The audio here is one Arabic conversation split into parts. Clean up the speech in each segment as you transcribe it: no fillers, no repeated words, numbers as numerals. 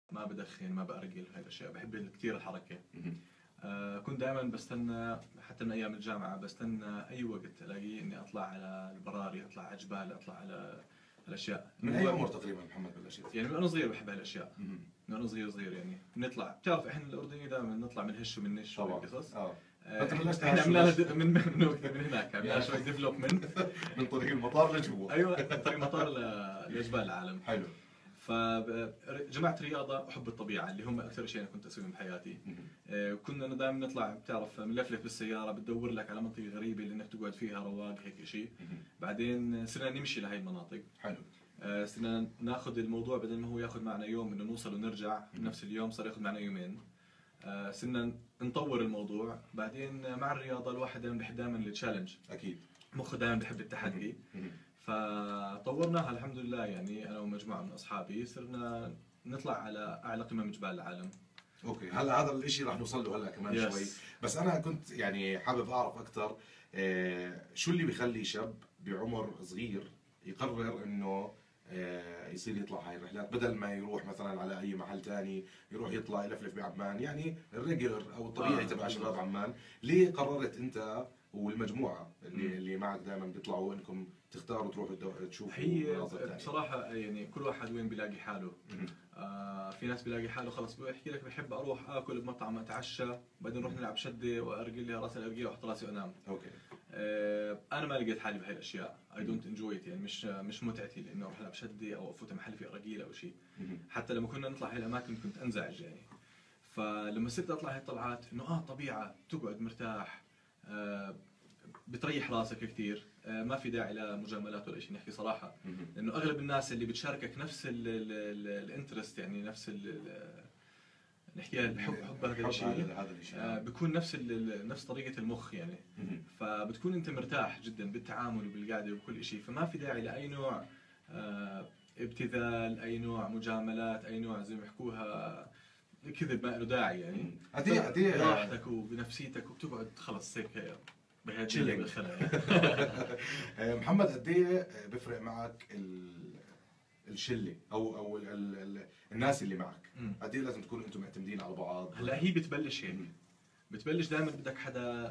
ما بدخن، ما بأرجل، هاي الأشياء. بحب كثير الحركة. كنت دائما بستنى حتى من أيام الجامعة، بستنى أي وقت ألاقيه إني أطلع على البراري، أطلع على جبال، أطلع على الأشياء. من أي عمر تقريبا محمد بلشت؟ يعني من أنا صغير بحب هالأشياء. من أنا صغير يعني بنطلع، بتعرف إحنا الأردنيين دائما نطلع بنهش وبننش وهالقصص. احنا من هناك عملنا شوي ديفلوبمنت من طريق المطار لجوا. ايوه، من طريق المطار لجبال العالم. حلو. فجمعت رياضه وحب الطبيعه اللي هم اكثر شيء انا كنت اسويهم بحياتي. كنا دائما نطلع، بتعرف، بنلفلف بالسياره، بتدور لك على منطقه غريبه اللي انك تقعد فيها رواق هيك شيء. بعدين صرنا نمشي لهي المناطق. حلو. صرنا ناخذ الموضوع بدل ما هو ياخذ معنا يوم انه نوصل ونرجع نفس اليوم، صار ياخذ معنا يومين. صرنا نطور الموضوع. بعدين مع الرياضه الواحد دائما بحب دائما التشالنج. اكيد. مخه دائما بحب التحدي. فطورناها الحمد لله. يعني انا ومجموعه من اصحابي صرنا نطلع على اعلى قمم جبال العالم. اوكي، هلا هذا الشيء رح نوصل له هلا كمان شوي. بس انا كنت يعني حابب اعرف اكثر شو اللي بيخلي شاب بعمر صغير يقرر انه يصير يطلع هاي الرحلات بدل ما يروح مثلا على اي محل ثاني، يروح يطلع يلفلف بعمان، يعني الريجلر او الطبيعي تبع شباب عمان. ليه قررت انت والمجموعه اللي معك دائما بيطلعوا انكم تختاروا تروحوا تشوفوا مناظر ثانيه؟ بصراحه يعني كل واحد وين بيلاقي حاله. في ناس بيلاقي حاله خلص بيحكي لك بحب اروح اكل بمطعم اتعشى، بعدين نروح نلعب شده وارجل لي راس الارجيله واحط راسي وانام. اوكي. انا ما لقيت حالي بهي الاشياء. اي دونت انجوي يعني مش متعتي اني اروح العب شده او افوت محل فيه ارجيله او شيء. حتى لما كنا نطلع هاي الاماكن كنت انزعج يعني. فلما صرت اطلع هاي الطلعات انه طبيعه، تقعد مرتاح، بتريح راسك كثير. ما في داعي لمجاملات ولا شيء، نحكي صراحه. لانه اغلب الناس اللي بتشاركك نفس الانترست، يعني نفس نحكيها الحب هذا الشيء، بيكون نفس طريقه المخ يعني. فبتكون انت مرتاح جدا بالتعامل وبالقعده وبكل شيء. فما في داعي لاي نوع ابتذال، اي نوع مجاملات، اي نوع زي ما يحكوها كذب ما له داعي يعني. قد براحتك وبنفسيتك وبتقعد خلص هيك بهديه بالخلا. محمد، قد ايه بفرق معك الشله او الناس اللي معك؟ قد ايه لازم تكونوا انتم معتمدين على بعض؟ هلا هي بتبلش هيك. بتبلش دائما بدك حدا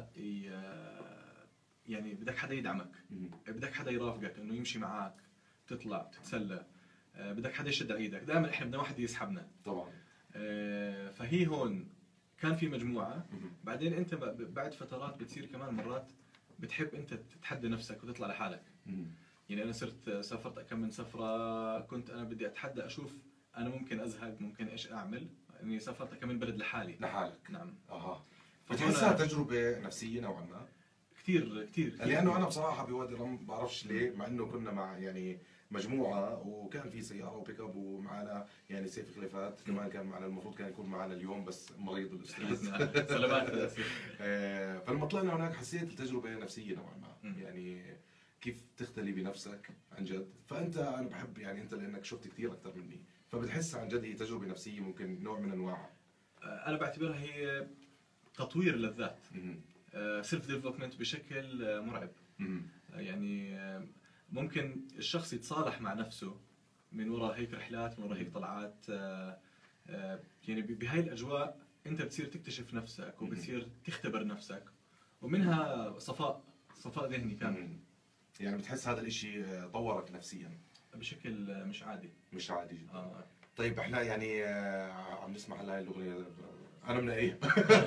يعني بدك حدا يدعمك، بدك حدا يرافقك انه يمشي معك، تطلع تتسلى، بدك حدا يشد على ايدك. دائما احنا بدنا واحد يسحبنا طبعا. فهي هون كان في مجموعه. بعدين انت بعد فترات بتصير كمان مرات بتحب انت تتحدى نفسك وتطلع لحالك. يعني انا سافرت كم من سفره، كنت انا بدي اتحدى اشوف انا ممكن ازهق، ممكن ايش اعمل. اني سافرت كم من بلد لحالك. نعم. بتحسها تجربه نفسيه نوعا ما؟ كثير. لانه انا بصراحه بوادي الرم بعرفش ليه، مع انه كنا مع يعني مجموعه وكان في سياره وبيك اب ومعنا يعني سيف خليفات كمان كان معنا، المفروض كان يكون معنا اليوم بس مريض الاستاذ. سلامات. فلما طلعنا هناك حسيت التجربه نفسيه نوعا ما. يعني كيف تختلي بنفسك عن جد. فانت انا بحب يعني انت لانك شفت كثير اكثر مني، فبتحس عن جد هي تجربه نفسيه ممكن نوع من انواع. انا بعتبرها هي تطوير للذات. سيلف ديفلوبمنت بشكل مرعب. يعني ممكن الشخص يتصالح مع نفسه من وراء هيك رحلات، من وراء هيك طلعات. يعني بهاي الاجواء انت بتصير تكتشف نفسك وبتصير تختبر نفسك، ومنها صفاء ذهني كامل. يعني بتحس هذا الاشي طورك نفسيا بشكل مش عادي جدا. طيب احنا يعني عم نسمع هلا هاي الاغنيه انا من ايه.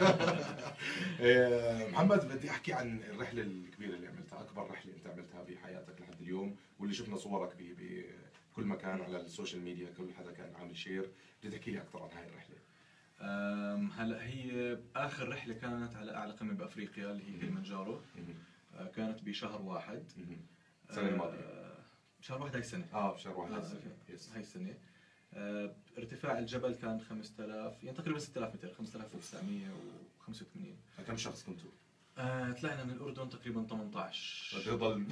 محمد، بدي احكي عن الرحله الكبيره اللي عملتها، اكبر رحله انت عملتها بحياتك لحد اليوم، واللي شفنا صورك بكل مكان على السوشيال ميديا، كل حدا كان عامل شير. بدي تحكي لي اكثر عن هاي الرحله. هلا هي اخر رحله كانت على اعلى قمه بافريقيا اللي هي كليمنجارو. كانت بشهر 1 السنه الماضيه. بشهر 1 هاي السنه. بشهر 1 هاي السنه. ارتفاع الجبل كان 5000، يعني تقريبا 6000 متر، 5985. كم شخص كنتوا؟ طلعنا من الاردن تقريبا 18. بضل.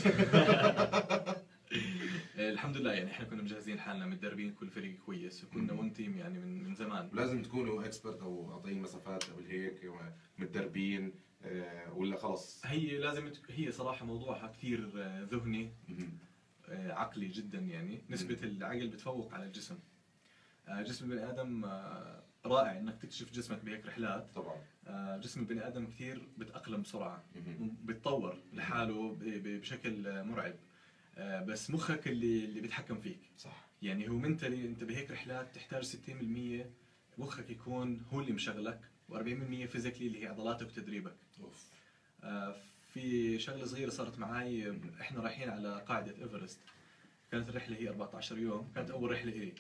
الحمد لله يعني احنا كنا مجهزين حالنا، متدربين، كل فريق كويس، وكنا ون تيم يعني من زمان. لازم تكونوا اكسبرت او قاطعين مسافات قبل هيك متدربين ولا خلص؟ هي لازم هي صراحه موضوعها كثير ذهني، عقلي جدا يعني. نسبه العقل بتفوق على الجسم. جسم البني ادم رائع انك تكتشف جسمك بهيك رحلات. طبعا. جسم البني ادم كثير بيتاقلم بسرعه، بيتطور لحاله بشكل مرعب. بس مخك اللي بيتحكم فيك. صح. يعني هو منتلي انت بهيك رحلات تحتاج 60% مخك يكون هو اللي مشغلك، و40% فيزيكلي اللي هي عضلاتك وتدريبك. اوف. في شغله صغيره صارت معي، احنا رايحين على قاعده ايفرست، كانت الرحله هي 14 يوم، كانت اول رحله إلي.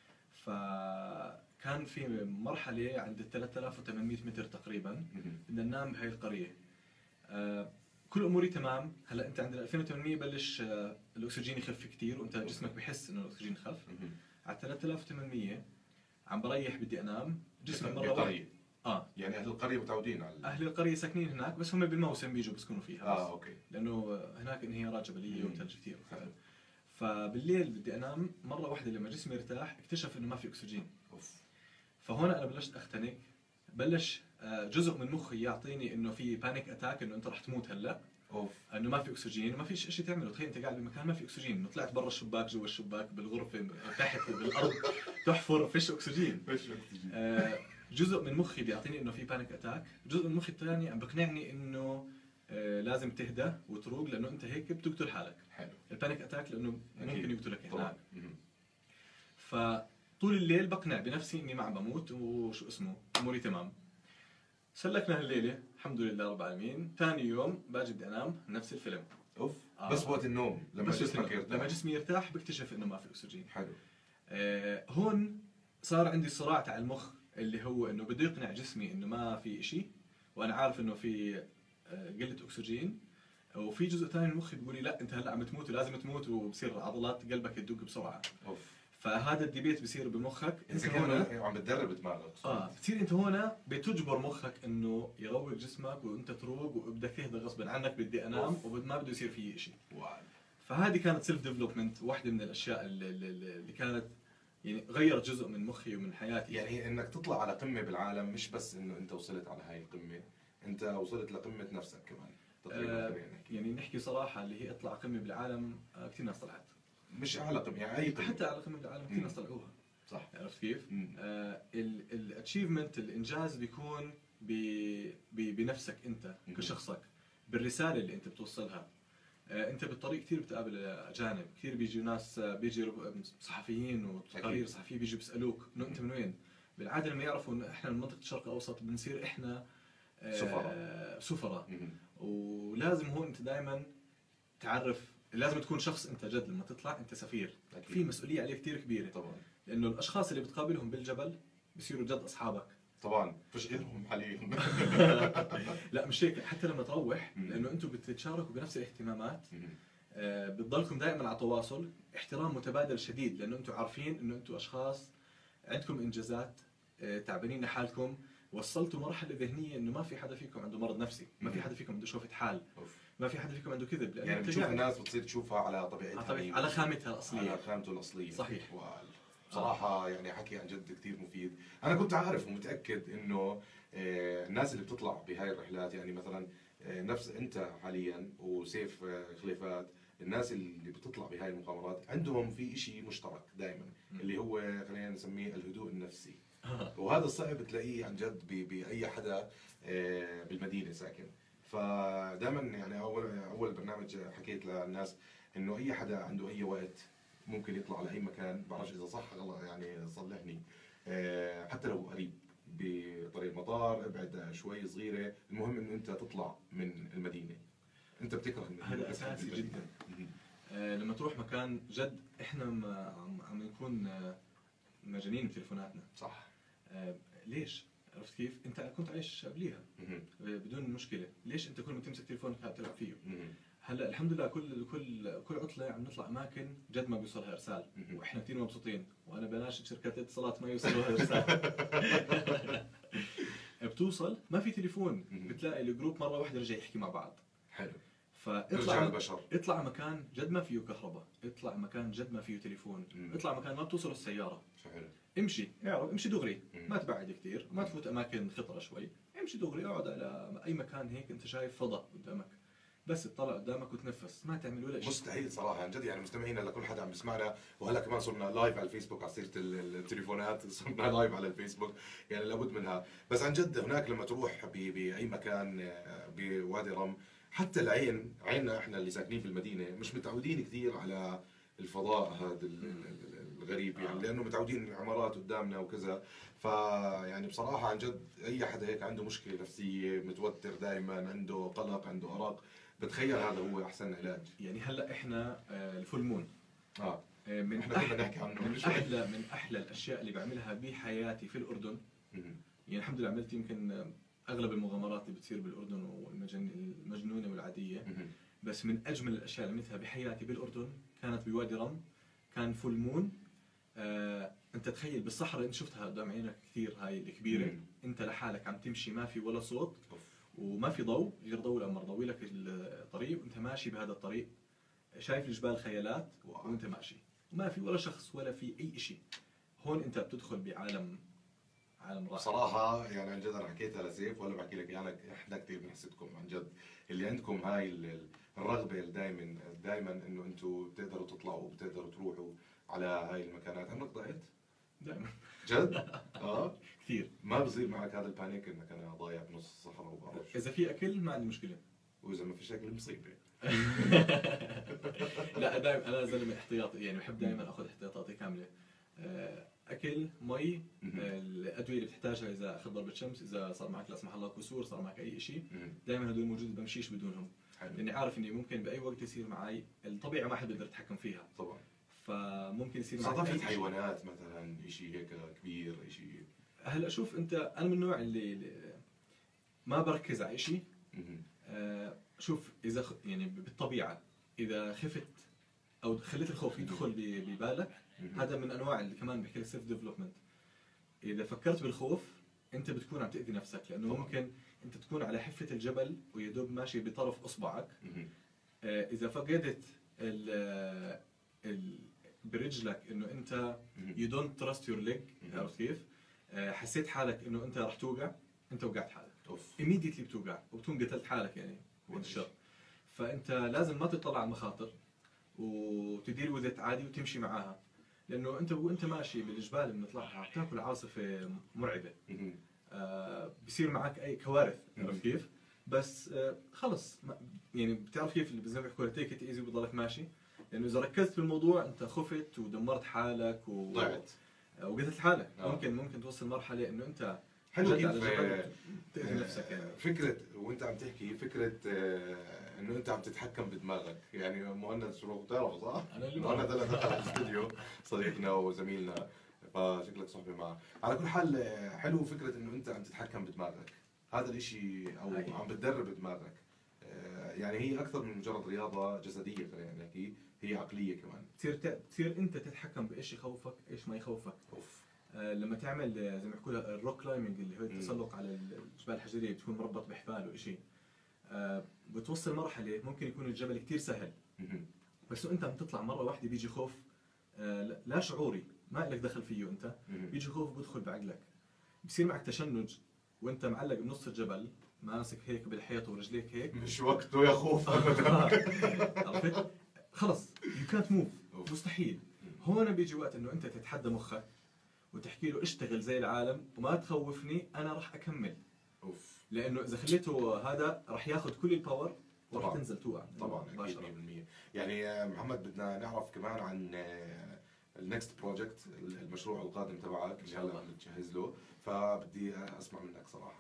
فكان في مرحله عند 3800 متر تقريبا بدنا ننام بهاي القريه. كل اموري تمام. هلا انت عند 2800 بلش الاكسجين يخف كثير، وانت جسمك بحس انه الاكسجين خف. على 3800 عم بريح بدي انام، جسمي مره واحده. يعني اهل القريه متعودين على اهل القريه ساكنين هناك، بس هم بالموسم بيجوا بيسكنوا فيها. اوكي. لانه هناك انهيارات جبليه وثلج كثير. فبالليل بدي انام، مره واحده لما جسمي ارتاح اكتشف انه ما في اكسجين. فهون انا بلشت اختنق، بلش جزء من مخي يعطيني انه في بانيك اتاك، انه انت رح تموت هلا. انه ما في اكسجين وما فيش شيء تعمله. تخيل انت قاعد بمكان ما في اكسجين، انه طلعت برا الشباك، جوا الشباك، بالغرفه، تحت بالارض تحفر، فيش اكسجين. جزء من مخي بيعطيني انه في بانيك اتاك، جزء من مخي الثاني عم بقنعني انه لازم تهدى وتروق، لانه انت هيك بتقتل حالك. حلو. البانيك اتاك لانه ممكن يقتلك هناك. فطول الليل بقنع بنفسي اني ما عم بموت وشو اسمه اموري تمام. سلكنا هالليله الحمد لله رب العالمين. ثاني يوم باجي بدي انام، نفس الفيلم. بس وقت النوم لما جسمك يرتاح، لما جسمي يرتاح بكتشف انه ما في اكسجين. حلو. هون صار عندي صراع تاع المخ، اللي هو انه بده يقنع جسمي انه ما في شيء، وانا عارف انه في قله اكسجين. وفي جزء ثاني من مخي بيقول لي لا انت هلا عم تموت ولازم تموت، وبصير عضلات قلبك تدق بسرعه. فهذا الديبيت بصير بمخك. انت هون عم بتدرب دماغك. بتصير انت هون بتجبر مخك انه يروق جسمك وانت تروق، وبدك تهدى غصبا عنك. بدي انام وما بده يصير في شيء. فهذه كانت سيلف ديفلوبمنت، واحده من الاشياء اللي كانت يعني غيرت جزء من مخي ومن حياتي. يعني انك تطلع على قمه بالعالم، مش بس انه انت وصلت على هاي القمه، انت وصلت لقمه نفسك كمان. يعني نحكي صراحه، اللي هي اطلع قمه بالعالم، كثير ناس طلعت. مش اعلى قمه، يعني اي قمه، حتى على قمه بالعالم كثير ناس طلعوها. صح. عرفت كيف؟ الاتشيفمنت، الانجاز بيكون بنفسك انت كشخصك، بالرساله اللي انت بتوصلها. انت بالطريق كثير بتقابل اجانب، كثير بيجي ناس، بيجي صحفيين وتقارير صحفيه بيجوا بيسالوك انه انت من وين. بالعاده لما يعرفوا انه احنا من منطقه الشرق الاوسط بنصير احنا سفراء. ولازم هون انت دائما تعرف، لازم تكون شخص انت جد. لما تطلع انت سفير، في مسؤوليه عليك كثير كبيره طبعا، لانه الاشخاص اللي بتقابلهم بالجبل بصيروا جد اصحابك. طبعا فيش غيرهم حاليا. لا مش هيك، حتى لما تروح، لانه انتم بتتشاركوا بنفس الاهتمامات، بتضلكم دائما على تواصل، احترام متبادل شديد، لانه انتم عارفين انه انتم اشخاص عندكم انجازات، تعبانين لحالكم، وصلتوا مرحله ذهنيه انه ما في حدا فيكم عنده مرض نفسي، ما في حدا فيكم عنده شوفة حال، ما في حدا فيكم عنده كذب. يعني بتشوف الناس بتصير تشوفها على طبيعتها، على خامتها الاصليه، على خامته الاصليه. صحيح. بصراحة يعني حكي عن جد كثير مفيد. أنا كنت عارف ومتأكد إنه الناس اللي بتطلع بهاي الرحلات، يعني مثلا نفس أنت حاليا وسيف خليفات، الناس اللي بتطلع بهاي المغامرات عندهم في إشي مشترك دائما، اللي هو خلينا نسميه الهدوء النفسي. وهذا صعب تلاقيه عن جد بأي حدا بالمدينة ساكن. فدائما يعني أول برنامج حكيت للناس إنه أي حدا عنده أي وقت ممكن يطلع على اي مكان، بعرفش اذا صح غلط يعني صلحني، حتى لو قريب بطريق المطار، ابعد شوي صغيره، المهم انه انت تطلع من المدينه. انت بتكره المدينه، هذا اساسي جدا. لما تروح مكان جد، احنا عم نكون مجانين بتليفوناتنا. صح. ليش؟ عرفت كيف؟ انت كنت عايش قبليها بدون مشكله، ليش انت كل ما تمسك تليفونك تلعب فيه؟ هلا الحمد لله كل عطله عم نطلع اماكن جد ما بيوصلها ارسال، واحنا كثير مبسوطين، وانا بناشد شركات الاتصالات ما يوصلوها ارسال. بتوصل ما في تليفون، بتلاقي الجروب مره واحده رجع يحكي مع بعض. حلو. فاطلع البشر، اطلع مكان جد ما فيه كهرباء، اطلع مكان جد ما فيه تليفون، اطلع مكان ما بتوصل السياره. حلو. امشي، امشي دغري، ما تبعد كثير، ما تفوت اماكن خطره شوي، امشي دغري، اقعد على اي مكان هيك انت شايف فضاء قدامك. بس تطلع قدامك وتنفس، ما تعمل ولا شيء. مستحيل صراحه عن جد. يعني مستمعينا لكل حدا عم بيسمعنا، وهلا كمان صرنا لايف على الفيسبوك على سيره التليفونات، صرنا لايف على الفيسبوك، يعني لابد منها. بس عن جد هناك لما تروح باي مكان بوادي رم، حتى العين، عيننا احنا اللي ساكنين في المدينه مش متعودين كثير على الفضاء هذا الغريب، يعني لانه متعودين العمارات قدامنا وكذا. فيعني بصراحه عن جد اي حدا هيك عنده مشكله نفسيه، متوتر دائما، عنده قلق، عنده ارق، بتخيل هذا هو احسن علاج. يعني هلا احنا الفول مون من احنا كنا نحكي عنه من احلى الاشياء اللي بعملها بحياتي في الاردن. يعني الحمد لله عملت يمكن اغلب المغامرات اللي بتصير بالاردن والمجنونه والعاديه، بس من اجمل الاشياء اللي عملتها بحياتي بالاردن كانت بوادي رم. كان فول مون. انت تخيل بالصحراء، انت شفتها قدام عينك كثير، هاي الكبيره، انت لحالك عم تمشي، ما في ولا صوت وما في ضوء غير ضوء القمر، ضوي لك الطريق وانت ماشي بهذا الطريق، شايف الجبال خيالات وانت ماشي، وما في ولا شخص ولا في اي شيء. هون انت بتدخل بعالم رائع صراحه. يعني عن جد انا حكيتها لسيف ولا بحكي لك يعني، احنا كثير بنحسدكم عن جد اللي عندكم هاي الرغبه دائما انه انتم بتقدروا تطلعوا وبتقدروا تروحوا على هاي المكانات. عمرك ضعت؟ دائما جد؟ كثير. ما بصير معك هذا البانيك انك انا ضايع بنص الصحراء وبعرف؟ اذا في اكل ما عندي مشكله، واذا ما فيش اكل مصيبه. لا دائما انا زلمه احتياطي، يعني بحب دائما اخذ احتياطاتي كامله. اكل، مي، الادويه اللي بتحتاجها اذا اخذ ضربه شمس، اذا صار معك لا سمح الله كسور، صار معك اي شيء، دائما هدول موجود، بمشيش بدونهم. لاني عارف اني ممكن باي وقت يصير معي، الطبيعه ما حد بيقدر يتحكم فيها طبعا، فممكن يصير معك صادفت حيوانات مثلا، شيء هيك كبير، شيء. هلا شوف انت، انا من النوع اللي ما بركز على شيء. شوف اذا يعني بالطبيعه اذا خفت او خليت الخوف يدخل ببالك، هذا من انواع اللي كمان بحكي لك سيلف ديفلوبمنت. اذا فكرت بالخوف انت بتكون عم تاذي نفسك، لانه ممكن انت تكون على حفه الجبل ويدوب ماشي بطرف اصبعك، اذا فقدت برجلك انه انت you don't trust your leg، عرفت كيف؟ حسيت حالك انه انت رح توقع، انت وقعت حالك immediately، بتوقع وبتكون قتلت حالك يعني بالشر. فانت لازم ما تطلع على المخاطر وتدير وذت عادي وتمشي معاها، لانه انت وانت ماشي بالجبال اللي بنطلعها بتاكل عاصفه مرعبه، بصير معك اي كوارث، عرفت كيف؟ بس خلص يعني بتعرف كيف اللي زي ما بيحكوا تيك ات ايزي وبضلك ماشي، لانه اذا ركزت بالموضوع انت خفت ودمرت حالك ضعت وقتلت حالك. ممكن توصل مرحله انه انت حلو كيف تأذي نفسك. يعني فكره وانت عم تحكي فكره انه انت عم تتحكم بدماغك. يعني مهند شو بتعرفه صح؟ مهند هلا دخل على الاستوديو، صديقنا وزميلنا، فشكلك صحبه معه. على كل حال حلو فكره انه انت عم تتحكم بدماغك، هذا الاشي او عم بتدرب دماغك. يعني هي اكثر من مجرد رياضه جسديه، خلينا نحكي، هي عقليه كمان. تصير انت تتحكم بايش يخوفك ايش ما يخوفك. لما تعمل زي ما بيحكوا لها الروك كلايمنج، اللي هو التسلق على الجبال الحجريه، بتكون مربط بحبال وشيء، بتوصل مرحله ممكن يكون الجبل كثير سهل، بس انت عم تطلع مره واحده بيجي خوف لا شعوري، ما لك دخل فيه انت، بيجي خوف بدخل بعقلك، بصير معك تشنج وانت معلق بنص الجبل ماسك هيك بالحيط ورجليك هيك، مش وقته يا خوف. عرفت؟ خلص يو كانت موف، مستحيل. هون بيجي وقت انه انت تتحدى مخك وتحكي له اشتغل زي العالم وما تخوفني، انا راح اكمل. لانه اذا خليته هذا راح ياخذ كل الباور وراح تنزل توقع. طبعا اكيد 100%. يعني محمد بدنا نعرف كمان عن النكست بروجكت، المشروع القادم تبعك اللي هلا عم تجهز له، فبدي اسمع منك صراحه.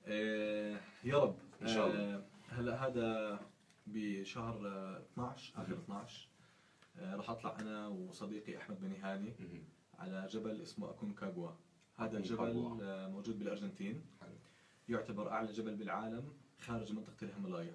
يا رب ان شاء الله. هلا هذا بشهر 12 اخر 12 راح اطلع انا وصديقي احمد بني هاني على جبل اسمه اكونكاغوا. هذا الجبل موجود بالارجنتين، يعتبر اعلى جبل بالعالم خارج منطقه الهيمالايا.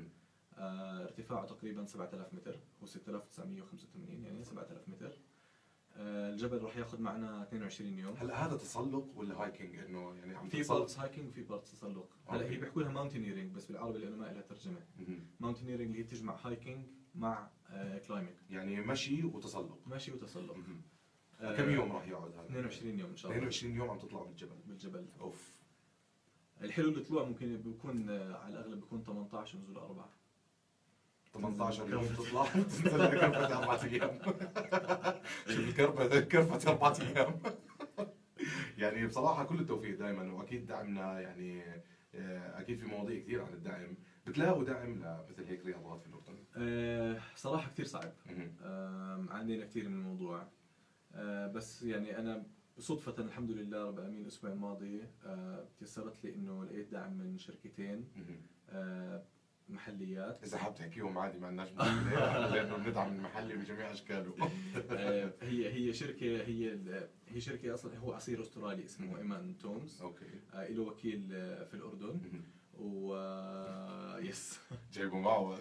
ارتفاعه تقريبا 7000 متر، هو 6985 يعني 7000 متر. الجبل راح ياخذ معنا 22 يوم. هلا هذا تسلق ولا هايكينج؟ انه يعني عم في بارتس هايكينج وفي بارتس تسلق. هلا هي بيحكوا لها ماونتينيرنج بس بالعربي لانه ما لها ترجمه. ماونتينيرنج اللي هي بتجمع هايكينج مع كلايمينج، يعني مشي وتسلق. مشي وتسلق. كم يوم راح يقعد هذا؟ 22 يوم ان شاء الله. 22 يوم عم تطلعوا بالجبل. اوف. الحلو الطلوع ممكن بيكون على الاغلب بيكون 18 ونزول 4. 18 يوم تطلع تنزل لك كرفة 4 ايام. شوف كرفة 4 ايام. يعني بصراحة كل التوفيق دائما، واكيد دعمنا يعني اكيد في مواضيع كثير عن الدعم. بتلاقوا دعم لمثل هيك رياضات في الاردن؟ صراحة كثير صعب. عانينا كثير من الموضوع. بس يعني انا صدفة الحمد لله رب العالمين الاسبوع الماضي تيسرت لي انه لقيت دعم من شركتين محليات. اذا حاب تحكيهم عادي ما عندناش مشكله، لانه بندعم المحلي بجميع اشكاله. هي شركه اصلا هو عصير استرالي اسمه ايمان تومز. اوكي. له وكيل في الاردن و يس جايبه معه.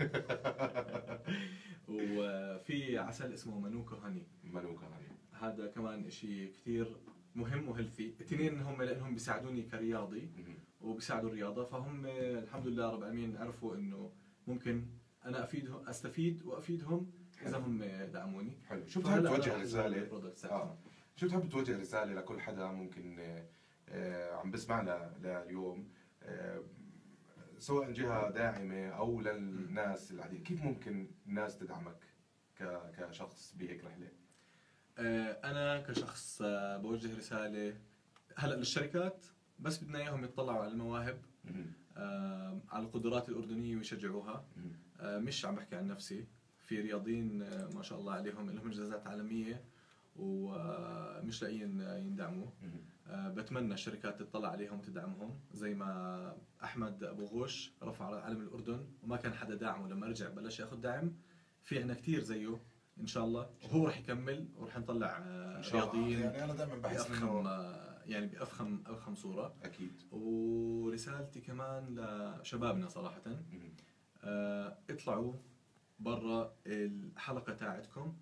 وفي عسل اسمه مانوكا هاني. مانوكا هاني هذا كمان شيء كثير مهم وهيلثي. الاثنين هم لانهم بيساعدوني كرياضي وبيساعدوا الرياضه، فهم الحمد لله رب العالمين عرفوا انه ممكن انا استفيد وافيدهم اذا هم دعموني. حلو. شو بتحب توجه رساله؟ شو بتحب توجه رساله لكل حدا ممكن عم بسمعنا لليوم، سواء جهه داعمه او للناس العاديين، كيف ممكن الناس تدعمك كشخص بهيك رحله؟ انا كشخص بوجه رساله هلا للشركات، بس بدنا اياهم يطلعوا على المواهب، على القدرات الاردنيه ويشجعوها. مش عم بحكي عن نفسي، في رياضيين ما شاء الله عليهم لهم انجازات عالميه ومش لاقيين يندعموا. بتمنى الشركات تطلع عليهم وتدعمهم، زي ما احمد ابو غوش رفع علم الاردن وما كان حدا داعمه، لما رجع بلش ياخذ دعم. في عنا كثير زيه ان شاء الله، وهو رح يكمل ورح نطلع رياضيين. يعني انا دائما بحس انه يعني بافخم صوره. اكيد. ورسالتي كمان لشبابنا صراحه، اطلعوا برا الحلقه تاعتكم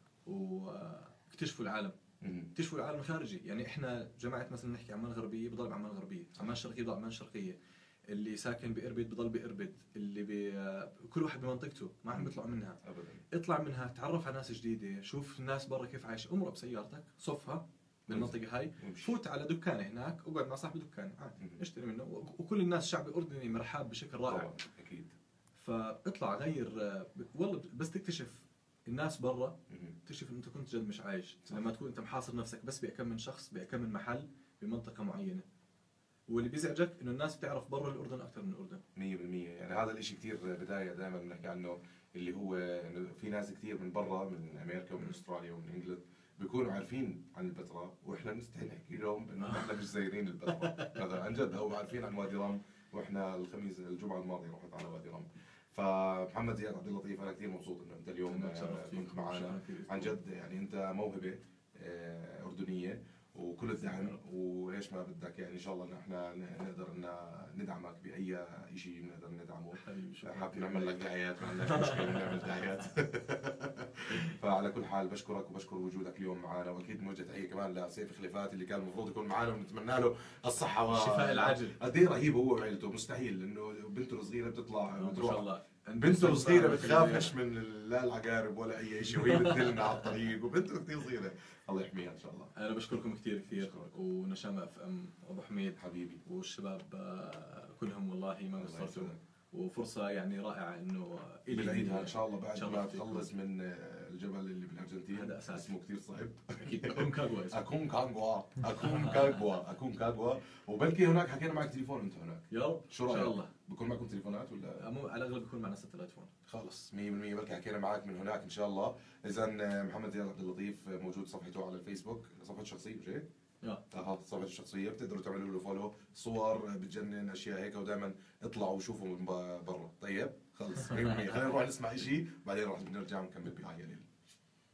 واكتشفوا العالم. اكتشفوا العالم الخارجي. يعني احنا جماعه مثلا نحكي عمان غربيه بضل بعمان غربيه، عمان شرقيه بضل عمان شرقيه، اللي ساكن بإربد بضل بإربد، اللي كل واحد بمنطقته ما عم بيطلعوا منها ابدا. اطلع منها، تعرف على ناس جديده، شوف الناس برا كيف عايشه، امرق بسيارتك صفها بالمنطقه هاي، فوت على دكانه هناك، اقعد مع صاحب الدكان عادي اشتري منه، وكل الناس شعب اردني مرحب بشكل رائع. طبعا اكيد. فاطلع غير والله بس تكتشف الناس برا، تكتشف انه انت كنت جد مش عايش. لما تكون انت محاصر نفسك بس بكم من شخص بكم من محل بمنطقه معينه، واللي بيزعجك انه الناس بتعرف برا الاردن اكثر من الاردن. 100%. يعني هذا الاشي كثير بدايه دائما بنحكي عنه، اللي هو انه في ناس كثير من برا، من امريكا ومن استراليا ومن انجلند بيكونوا عارفين عن البتراء، واحنا بنستحي نحكي لهم انه احنا مش زايرين البتراء. هذا عن جد، او عارفين عن وادي رم، واحنا الجمعه الماضيه رحت على وادي رم. فمحمد زياد عبد اللطيف، انا كثير مبسوط انه انت اليوم كنت معنا. عن جد يعني انت موهبه اردنيه، وكل الدعم وايش ما بدك. يعني ان شاء الله ان احنا نقدر ندعمك باي شيء بنقدر ندعمه. حابب نعمل لك دعايات، ما عندناش مشكله نعمل دعايات. فعلى كل حال بشكرك وبشكر وجودك اليوم معنا، واكيد بنوجه تحيه كمان لسيف خليفات اللي كان المفروض يكون معنا، ونتمنى له الصحه والشفاء العاجل. قد ايه رهيب هو وعائلته، مستحيل انه بنته الصغيره بتطلع بتروح. ما شاء الله بنته الصغيره بتخافش من لا العقارب ولا اي شيء، وهي بتدلنا على الطريق، وبنته كثير صغيره. الله يحميها ان شاء الله. انا بشكركم كثير ونشامة اف ام وابو حميد حبيبي والشباب كلهم، والله ما قصرتوا، وفرصه يعني رائعه انه بالعيدها ان شاء الله بعد ما تخلص من الجبل اللي بالارجنتين. هذا اساس اسمه كثير صعب. اكيد اكونكاغوا. اكونكاغوا. وبلكي هناك حكينا معك تليفون انت هناك. يا رب شو رايك؟ ان شاء الله بكون معكم تليفونات ولا؟ على الاغلب بيكون معنا 6 تليفون. خلص 100% بلكي حكينا معك من هناك ان شاء الله. اذا محمد زياد عبد اللطيف موجود صفحته على الفيسبوك، صفحته الشخصيه مش هيك؟ صفحته الشخصيه بتقدروا تعملوا له فولو، صور بتجنن اشياء هيك، ودائما اطلعوا وشوفوا من برا. طيب خلص 100%. خلينا نروح نسمع شيء بعدين راح نرجع نكمل بهاي الليل.